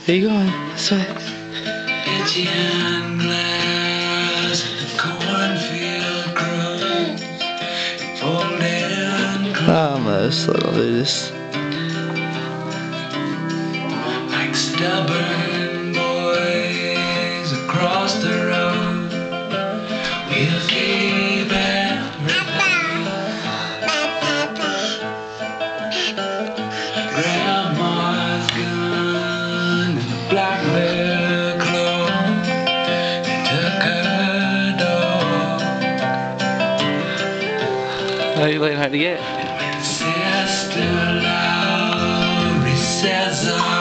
Where you going? This way. Itchy glass, cornfield grows, folded Almost. Let me do this. like stubborn boys across the road. We'll keep Grandma's gun and the black bear clothes. They took her dog. How are you learning how to get? Sister Lowry says